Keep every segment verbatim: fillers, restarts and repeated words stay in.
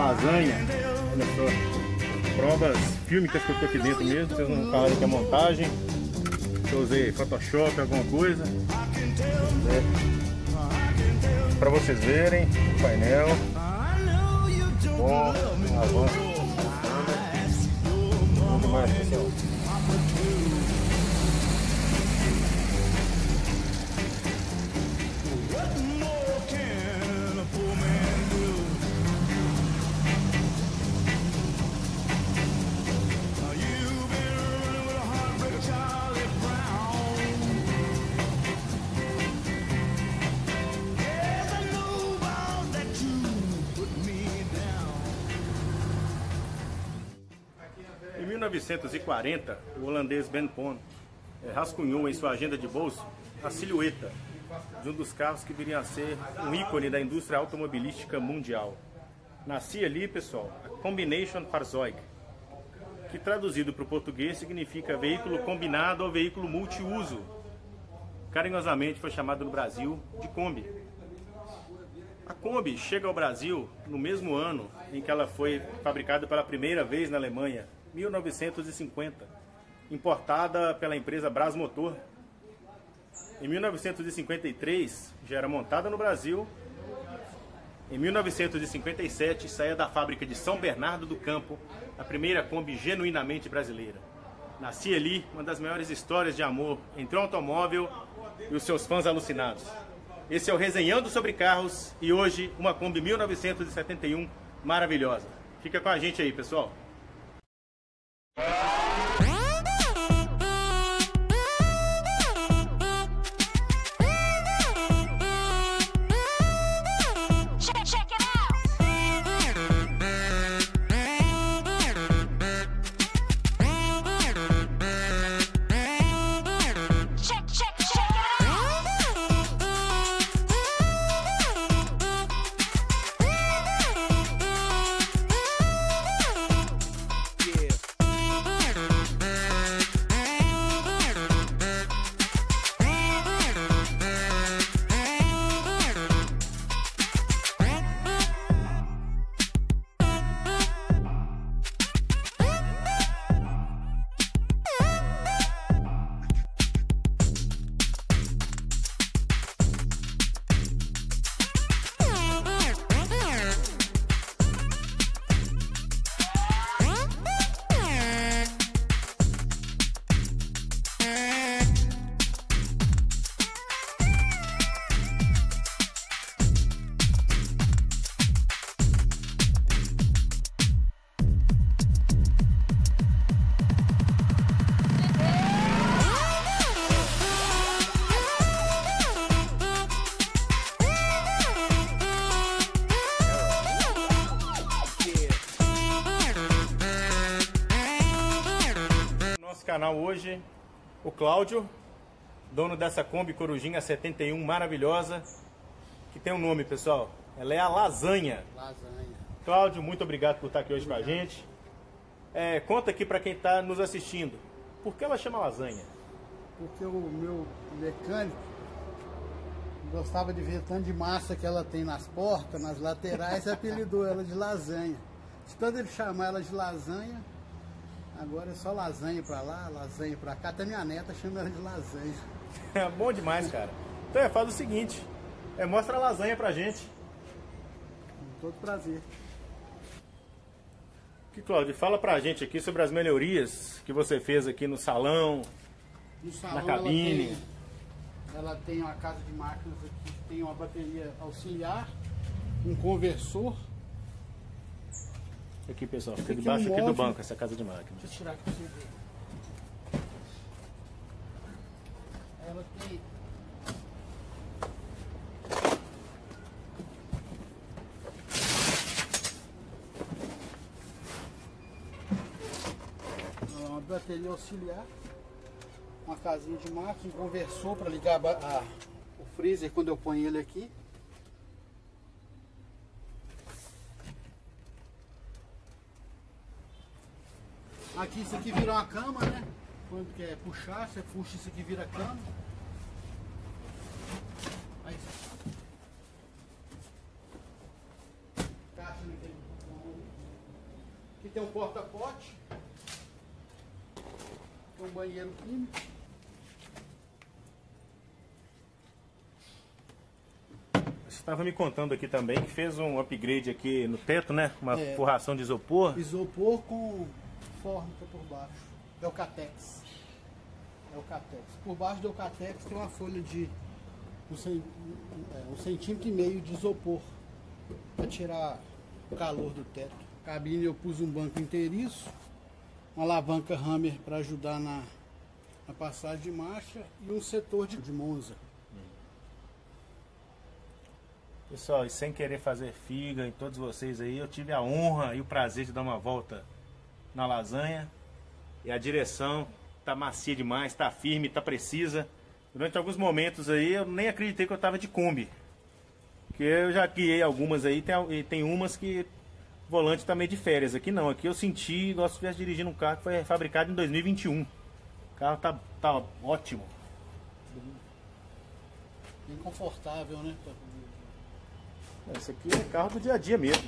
lasanha. Olha só. Provas fílmicas que eu tô aqui dentro mesmo. Vocês não falaram que é montagem. Eu usei Photoshop, alguma coisa. É. Pra vocês verem o painel. Bom, avanço. Bom demais, pessoal. Em mil novecentos e quarenta, o holandês Ben Pon rascunhou em sua agenda de bolso a silhueta de um dos carros que viria a ser um ícone da indústria automobilística mundial. Nascia ali, pessoal, a Combination Fahrzeug, que traduzido para o português significa veículo combinado ou veículo multiuso. Carinhosamente foi chamado no Brasil de Kombi. A Kombi chega ao Brasil no mesmo ano em que ela foi fabricada pela primeira vez na Alemanha, mil novecentos e cinquenta, importada pela empresa Brasmotor. Em mil novecentos e cinquenta e três já era montada no Brasil. Em mil novecentos e cinquenta e sete saía da fábrica de São Bernardo do Campo a primeira Kombi genuinamente brasileira. Nascia ali uma das maiores histórias de amor entre o automóvel e os seus fãs alucinados. Esse é o Resenhando sobre Carros e hoje uma Kombi mil novecentos e setenta e um maravilhosa. Fica com a gente aí, pessoal. Canal hoje o Cláudio, dono dessa Kombi Corujinha setenta e um maravilhosa, que tem um nome, pessoal, ela é a Lasanha. Lasanha. Cláudio, muito obrigado por estar aqui hoje com a gente. É, conta aqui para quem está nos assistindo, por que ela chama Lasanha? Porque o meu mecânico gostava de ver tanto de massa que ela tem nas portas, nas laterais, e apelidou ela de Lasanha. De tanto ele chamar ela de Lasanha, agora é só lasanha pra lá, lasanha pra cá. Até minha neta chama ela de Lasanha. É bom demais, cara. Então é, faz o seguinte, é, mostra a lasanha pra gente. Com todo prazer. Que, Cláudio, fala pra gente aqui sobre as melhorias que você fez aqui no salão, no salão, na cabine. Ela tem, ela tem uma casa de máquinas aqui, tem uma bateria auxiliar, um conversor. Aqui, pessoal, fica aqui debaixo um aqui do molde. banco, essa casa de máquinas. Deixa eu tirar aqui pra você ver. Ela tem... uma bateria auxiliar, uma casinha de máquina, um conversor para ligar a, a, o freezer quando eu ponho ele aqui. Aqui isso aqui vira uma cama, né? Quando quer puxar, você puxa isso aqui, vira a cama. Aí, caixa naquele tem um porta-pote, tem um banheiro químico. Você estava me contando aqui também que fez um upgrade aqui no teto, né? Uma É. forração de isopor. Isopor com fórmica por baixo. Eucatex. Eucatex. Por baixo do Eucatex tem uma folha de um, cen- é, um centímetro e meio de isopor para tirar o calor do teto. Cabine eu pus um banco inteiriço, uma alavanca Hammer para ajudar na, na passagem de marcha e um setor de, de Monza. Pessoal, e sem querer fazer figa em todos vocês aí, eu tive a honra e o prazer de dar uma volta na lasanha. E a direção tá macia demais, tá firme, tá precisa. Durante alguns momentos aí eu nem acreditei que eu tava de Kombi. Porque eu já guiei algumas aí, tem, e tem umas que o volante tá meio de férias. Aqui não, aqui eu senti igual se estivesse dirigindo um carro que foi fabricado em dois mil e vinte e um. O carro tá, tá ótimo. Bem confortável, né? Esse aqui é carro do dia a dia mesmo.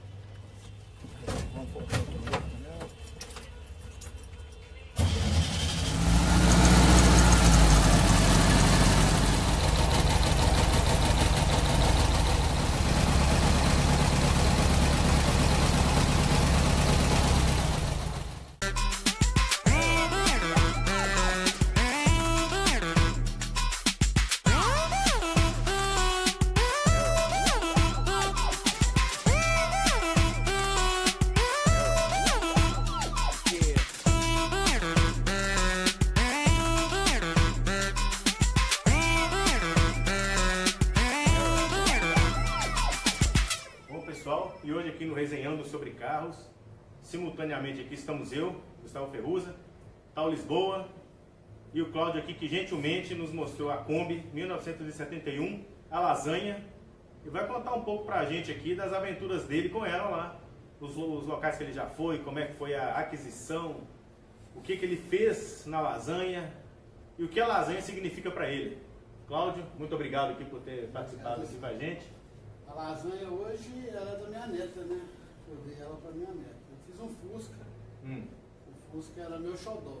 E hoje aqui no Resenhando sobre Carros, simultaneamente aqui estamos eu, Gustavo Ferruza, Tal Lisboa e o Cláudio aqui que gentilmente nos mostrou a Kombi mil novecentos e setenta e um, a lasanha, e vai contar um pouco pra gente aqui das aventuras dele com ela lá, os, os locais que ele já foi, como é que foi a aquisição, o que, que ele fez na lasanha e o que a lasanha significa para ele. Cláudio, muito obrigado aqui por ter participado aqui com a gente. A lasanha hoje ela é da minha neta, né? Eu dei ela para minha neta. Eu fiz um Fusca. Hum. O Fusca era meu xodó.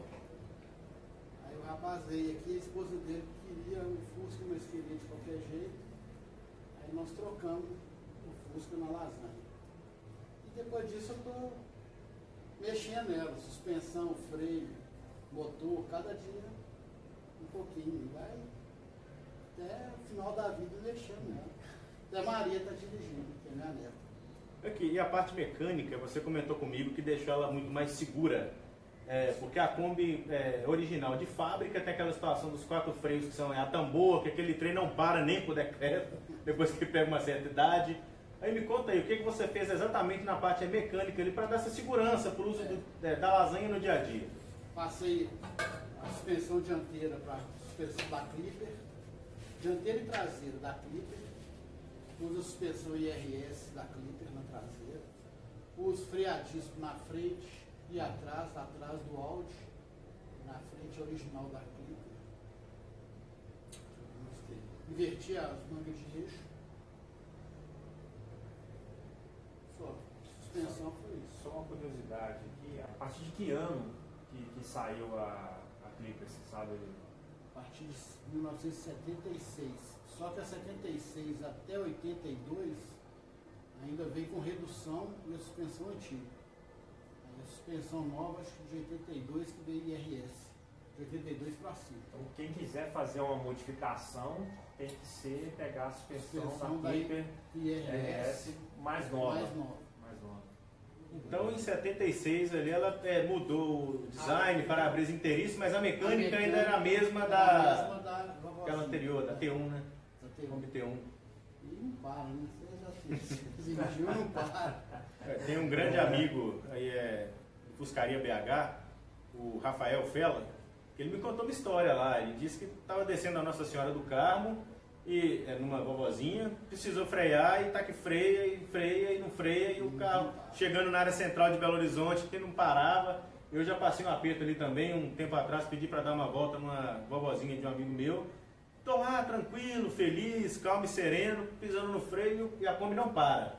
Aí o rapaz veio aqui, a esposa dele queria o Fusca, mas queria de qualquer jeito. Aí nós trocamos o Fusca na lasanha. E depois disso eu tô mexendo nela, suspensão, freio, motor, cada dia um pouquinho. Vai até o final da vida mexendo nela. A Maria está dirigindo, que é minha neta. Aqui, e a parte mecânica, você comentou comigo que deixou ela muito mais segura. É, porque a Kombi é, original de fábrica tem aquela situação dos quatro freios que são é, a tambor, que aquele trem não para nem por decreto, depois que pega uma certa idade. Aí me conta aí, o que, que você fez exatamente na parte mecânica ali para dar essa segurança para o uso do, é, da lasanha no dia a dia? Passei a suspensão dianteira para a suspensão da Clipper, dianteira e traseira da Clipper. Pus a suspensão I R S da Clipper na traseira, pus freio a disco na frente e atrás, atrás do Audi, na frente original da Clipper. Inverti as mangas de eixo. Só, suspensão foi isso. Só uma curiosidade aqui, a partir de que ano que, que saiu a, a Clipper, você sabe? A partir de mil novecentos e setenta e seis. Só que a setenta e seis até oitenta e dois ainda veio com redução e a suspensão antiga. Aí a suspensão nova, acho que de oitenta e dois que veio I R S. De oitenta e dois para cima. Então quem quiser fazer uma modificação tem que ser pegar a suspensão, Suspensão da Clipper I R S mais nova. mais nova. Mais nova. Então em setenta e seis ali ela é, mudou o design, para-brisa inteiriço, mas a mecânica, a mecânica ainda era a mesma da, a mesma da aquela anterior, da T um, né? Da T um. Kombi T um. E não para, né? Você já dirigiu, não para. Tem um grande amigo aí, é, Fuscaria B H, o Rafael Fella, que ele me contou uma história lá. Ele disse que estava descendo a Nossa Senhora do Carmo, e, é, numa vovozinha, precisou frear e tá que freia e freia e não freia, e o carro chegando na área central de Belo Horizonte, que não parava. Eu já passei um aperto ali também, um tempo atrás, pedi para dar uma volta numa vovozinha de um amigo meu. Tô lá tranquilo, feliz, calmo e sereno, pisando no freio e a Kombi não para.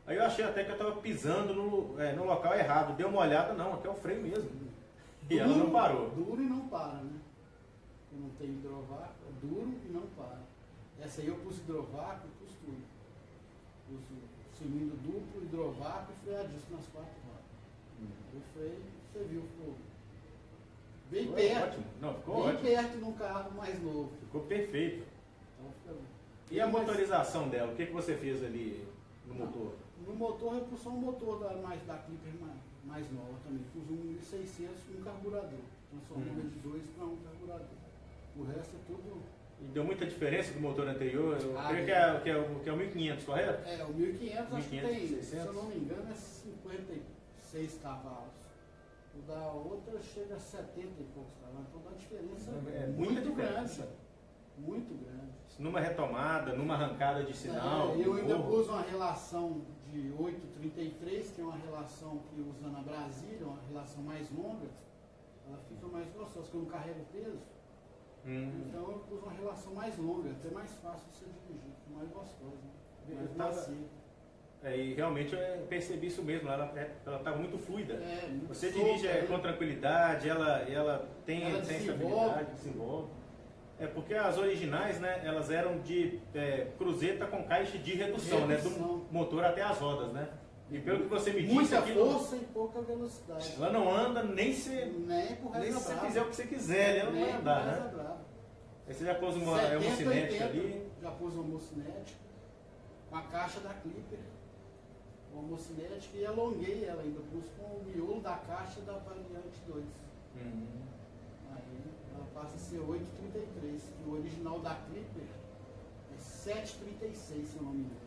Aí eu achei até que eu estava pisando no, é, no local errado. Dei uma olhada, não, aqui é o freio mesmo. E ela não parou. Duro e não para, né? Eu não tenho hidrovácuo, é duro e não para. Essa aí eu pus hidrovácuo e pus tudo. Pus o cilindro duplo, hidrovácuo e freio a disco nas quatro rodas. Uhum. O freio, você viu, ficou bem ficou perto. Ótimo. Não, ficou bem ótimo. perto de um carro mais novo. Ficou perfeito. Então, fica... E a motorização dela, o que, que você fez ali no motor? No motor eu pus só um motor da, mais, da Clipper mais, mais nova também. Pus um mil e seiscentos com um carburador. Transformou hum. de dois para um carburador. O resto é tudo... E deu muita diferença do motor anterior? Eu ah, creio é. que, é, que, é o, que é o mil e quinhentos, correto? É, o mil e quinhentos acho que tem, seiscentos. se eu não me engano, é cinquenta e seis cavalos. O da outra chega a setenta e poucos cavalos. Então dá diferença é, é muito diferença. grande. Muito grande. Numa retomada, numa arrancada de sinal. É, eu ainda pus uma relação de oito trinta e três, que é uma relação que usa na Brasília, uma relação mais longa. Ela fica mais gostosa, porque eu não carrego peso. Hum. Então eu pus uma relação mais longa, até mais fácil de você dirigir, mais gostosa, né? Mais macia. É, e realmente eu percebi isso mesmo, ela estava muito fluida. É, muito você solta, dirige é, né? com tranquilidade, ela, ela tem, ela tem desenvolve. estabilidade, desenvolve. É porque as originais, né, elas eram de é, cruzeta com caixa de redução, redução, né, do motor até as rodas, né? E pelo que você me disse, muita aqui força e pouca velocidade. Ela não anda nem se, nem, por nem se você brava. fizer o que você quiser, ela não nem vai andar, né? Brava. Aí você já pôs uma homocinética ali. Já pôs uma homocinética com a caixa da Clipper, uma homocinética, e alonguei ela ainda, pus com o miolo da caixa da variante dois. Uhum. Aí ela passa a ser oito trinta e três, que o original da Clipper é sete trinta e seis, se eu não me engano.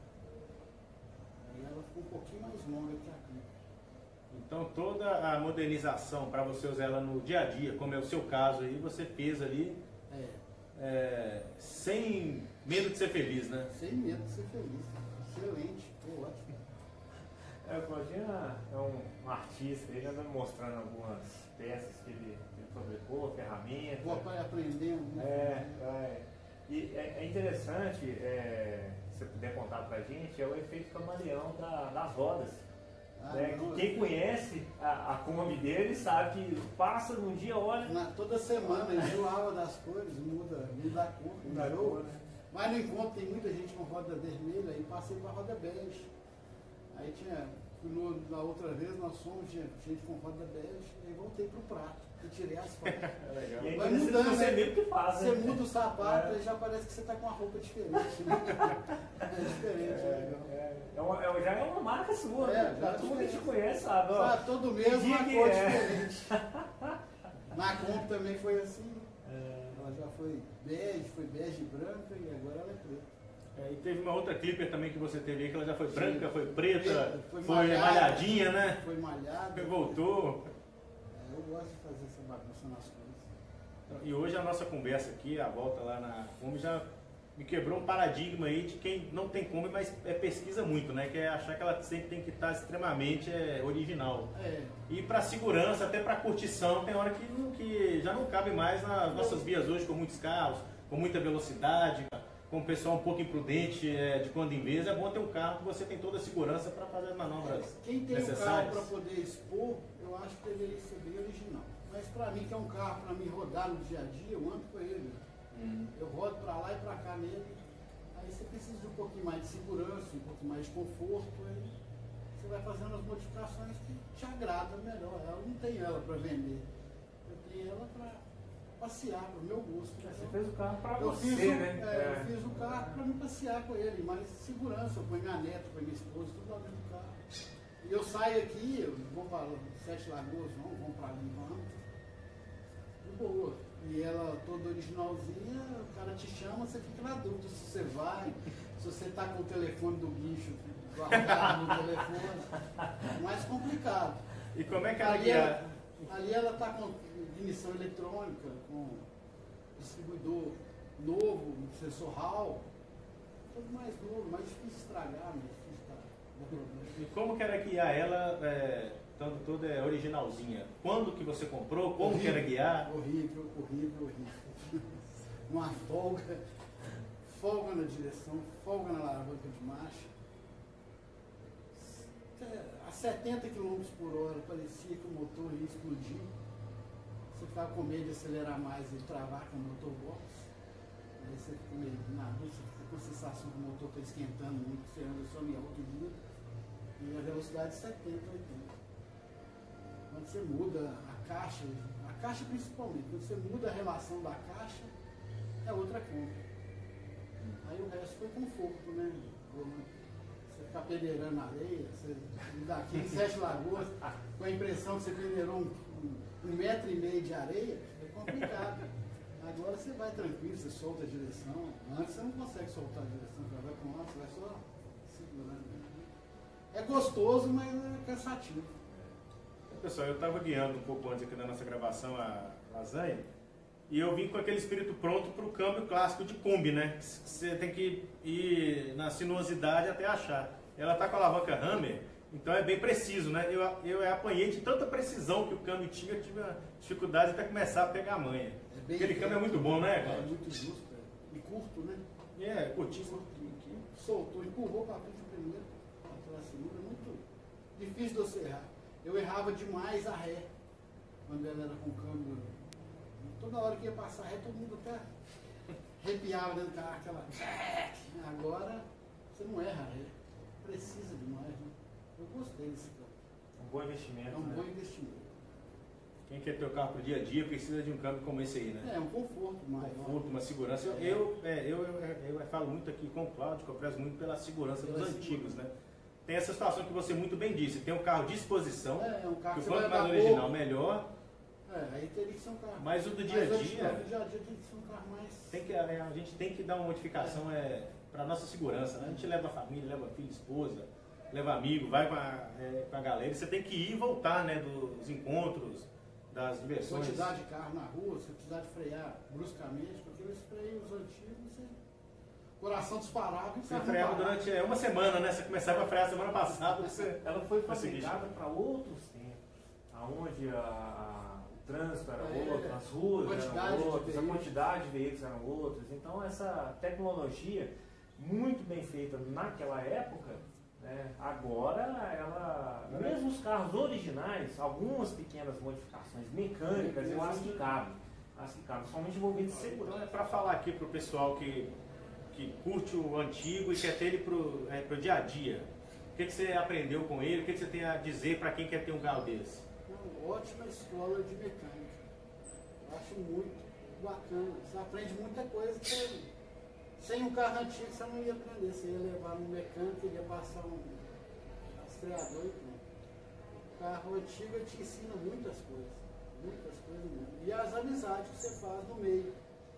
Aí ela ficou um pouquinho mais longa que a Clipper. Então toda a modernização para você usar ela no dia a dia, como é o seu caso aí, você fez ali é. É, sem medo de ser feliz, né? Sem medo de ser feliz. Excelente, foi ótimo. É, o Claudinho é um, um artista, ele anda mostrando algumas peças que ele, que ele fabricou, ferramentas. Vou aprendendo. Né? É, é, e é, é interessante, é, se você puder contar pra gente, é o efeito camaleão da, das rodas. Ah, né? não, Quem eu... conhece a, a Kombi dele sabe que passa num dia, olha... Na, toda semana enjoava das cores, muda, muda a cor, muda a cor. Né? Mas no encontro tem muita gente com roda vermelha, aí passei para roda bege. Aí tinha, no, na outra vez nós fomos, tinha gente com roda bege, aí voltei pro prato, e tirei as fotos. É legal. Vai mudando, você né? mesmo que faz, Você né? muda o sapato, aí já parece que você tá com uma roupa diferente, né? É diferente, é, é legal. É, é uma, é, já é uma marca sua, é, né? Já todo mundo que te conhece sabe, ó. Ah, todo mês uma que cor é. diferente. Na Kombi também foi assim. É. Ela já foi bege, foi bege branca e agora ela é preta. É, e teve uma outra Clipper também que você teve aí, que ela já foi Sim. branca, foi preta, foi, foi malhada, malhadinha, né? Foi malhada. Voltou. É, eu gosto de fazer essa bagunça nas coisas. E hoje a nossa conversa aqui, a volta lá na Kombi, já me quebrou um paradigma aí de quem não tem Kombi, mas é, pesquisa muito, né? Que é achar que ela sempre tem que estar extremamente é, original. É. E para segurança, até para curtição, tem hora que, que já não cabe mais nas nossas vias hoje, com muitos carros, com muita velocidade, com o pessoal um pouco imprudente é, de quando em vez. É bom ter um carro que você tem toda a segurança para fazer as manobras é, Quem tem necessárias. um carro para poder expor, eu acho que deveria ser bem original. Mas para mim, que é um carro para mim rodar no dia a dia, eu ando com ele. Hum. Eu rodo para lá e para cá nele. Aí você precisa de um pouquinho mais de segurança, um pouquinho mais de conforto. Aí você vai fazendo as modificações que te agradam melhor. Ela não tem ela para vender. Eu tenho ela para passear, para o meu gosto. Você então, fez o carro para você, fiz o, né? É, é. Eu fiz o carro para me passear com ele, mas segurança. Eu ponho minha neta, ponho minha esposa, tudo lá dentro do carro. E eu saio aqui, eu vou para Sete Lagoas, vamos, vamos para ali, vamos. De boa. E ela toda originalzinha, o cara te chama, você fica na dúvida se você vai, se você está com o telefone do guincho guardado no telefone. Mais complicado. E como é que ela ali ela, ali ela está com ignição eletrônica, com distribuidor novo, sensor R A W, tudo mais novo, mais difícil de estragar, mais difícil de dar problema. E como que era guiar ela, é, tanto toda é originalzinha? Quando que você comprou? Como horrível, que era guiar? Horrível, horrível, horrível. Uma folga, folga na direção, folga na alavanca de marcha. até a setenta quilômetros por hora, parecia que o motor ia explodir. Você ficava com medo de acelerar mais e travar com o motor box. Aí você fica meio na dúvida, você fica com a sensação que o motor está esquentando muito, você anda só em alto nível. E a velocidade é setenta, oitenta. Quando você muda a caixa, a caixa principalmente, quando você muda a relação da caixa, é outra conta. Aí o resto foi conforto, né? Você ficar peneirando areia, você daqui em Sete Lagoas, com a impressão que você peneirou um, um, um metro e meio de areia, é complicado. Agora você vai tranquilo, você solta a direção. Antes você não consegue soltar a direção, você vai para um lado, você vai só segurando. É gostoso, mas é cansativo. Pessoal, eu estava guiando um pouco antes aqui da nossa gravação a lasanha e eu vim com aquele espírito pronto para o câmbio clássico de Kombi, né? Você tem que ir na sinuosidade até achar. Ela está com a alavanca Hammer, então é bem preciso, né? Eu, eu apanhei de tanta precisão que o câmbio tinha, eu tive uma dificuldade até começar a pegar a manha. É aquele câmbio é muito bom, né, Cláudio? É muito justo, é. E curto, né? É, curtinho. Soltou, empurrou para frente primeiro, para a segunda, muito difícil de você errar. Eu errava demais a ré, quando ela era com câmbio. Toda hora que ia passar ré, todo mundo até arrepiava dentro do carro, aquela... Agora, você não erra a ré. Precisa demais, né? Eu gostei desse carro. Um bom investimento, É um né? bom investimento. Quem quer ter o carro pro dia a dia precisa de um câmbio como esse aí, né? É, um conforto maior. Conforto, uma segurança. Eu, eu, é, eu, eu, eu, eu falo muito aqui com o Cláudio, que eu prezo muito pela segurança Pela dos segurança. antigos, né? Tem essa situação que você muito bem disse, tem um carro de exposição, É, é um carro que o que quanto você mais vai original, pouco. melhor. É, aí teria que ser um carro. Mas o do dia a mais dia- original, do dia a dia tem que ser um carro mais... Tem que, é, a gente tem que dar uma modificação é, para nossa segurança, né? A gente leva a família, leva filho, esposa, leva amigo, vai com a, é, com a galera. Você tem que ir e voltar, né? Dos encontros, das diversões. Quantidade de carro na rua, você precisar de frear bruscamente, com aqueles freios antigos, você... coração disparado e Você freava durante é, uma semana, né? Você começava a frear semana passada. Você... Ela foi Consegui. fabricada para outros tempos, aonde a, a- o trânsito era É, outro, as ruas quantidade eram de outras, a veículos. quantidade de veículos eram outras. Então essa tecnologia muito bem feita naquela época, né, agora ela, mesmo os carros originais, algumas pequenas modificações mecânicas, eu acho que cabe, acho que cabe, somente envolvido em segurança. Então é para falar aqui pro pessoal que, que curte o antigo e quer ter ele pro, é, pro dia a dia. O que, que você aprendeu com ele? O que, que você tem a dizer para quem quer ter um carro desse? Uma ótima escola de mecânica. Eu acho muito bacana. Você aprende muita coisa que sem um carro antigo você não ia aprender. Você ia levar no mecânico, ele ia passar um rastreador e pronto. O carro antigo te ensina muitas coisas. Muitas coisas mesmo. E as amizades que você faz no meio.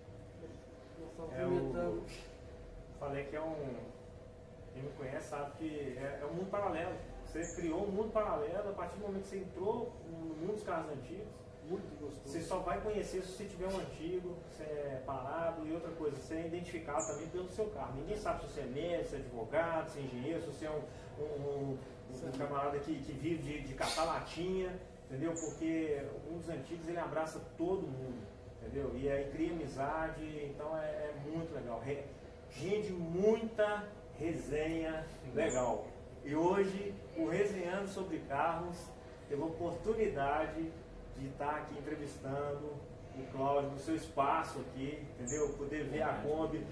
Nós estamos É o- comentando. Falei que é um. Quem me conhece sabe que é, é um mundo paralelo. Você criou um mundo paralelo a partir do momento que você entrou no mundo dos carros antigos. Muito gostoso. Você só vai conhecer se você tiver um antigo, se é parado e outra coisa. Você é identificado também pelo seu carro. Ninguém sabe se você é médico, se é advogado, se é engenheiro, se você é um, um, um, um camarada que, que vive de, de catar latinha, entendeu? Porque um dos antigos ele abraça todo mundo, entendeu? E aí cria amizade, então é, é muito legal. Re- Rende muita resenha legal. E hoje, o Resenhando sobre Carros teve a oportunidade de estar aqui entrevistando o Cláudio no seu espaço aqui, entendeu? Poder ver a Kombi.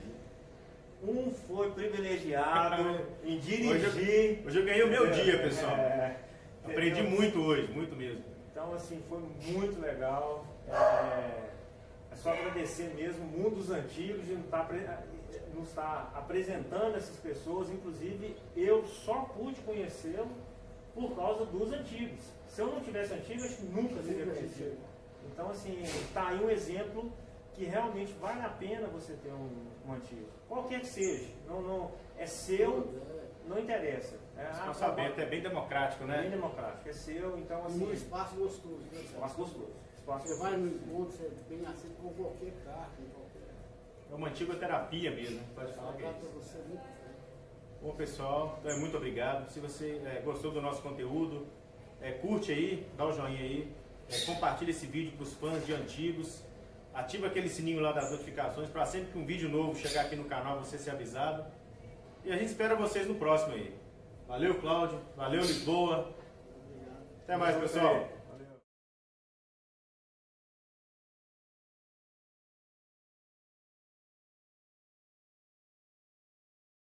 Um foi privilegiado em dirigir. Hoje eu, hoje eu ganhei o meu dia, pessoal. É, Aprendi entendeu? muito hoje, muito mesmo. Então, assim, foi muito legal. É, é só agradecer mesmo o mundo dos antigos de não estar, apre- não estar apresentando essas pessoas. Inclusive, eu só pude conhecê-lo por causa dos antigos. Se eu não tivesse antigo, acho que nunca seria conhecido. Então, assim, está aí um exemplo que realmente vale a pena você ter um, um antigo. Qualquer que seja. Não, não, é seu, não interessa. É, Esse ah, pensamento é bem democrático, é bem né? democrático. É seu, então, E assim... um espaço gostoso. Né? Espaço gostoso. Espaço Você vai gostoso. no encontro, você é bem aceito com qualquer carro, com qualquer. É uma antiga terapia mesmo, pode falar que é Tratar isso. para você muito bem. Bom, pessoal, então, é muito obrigado. Se você é, gostou do nosso conteúdo, é, curte aí, dá o joinha aí, é, compartilha esse vídeo para os fãs de antigos, ativa aquele sininho lá das notificações para sempre que um vídeo novo chegar aqui no canal você ser avisado. E a gente espera vocês no próximo aí. Valeu, Cláudio. Valeu, Lisboa. Até mais, pessoal.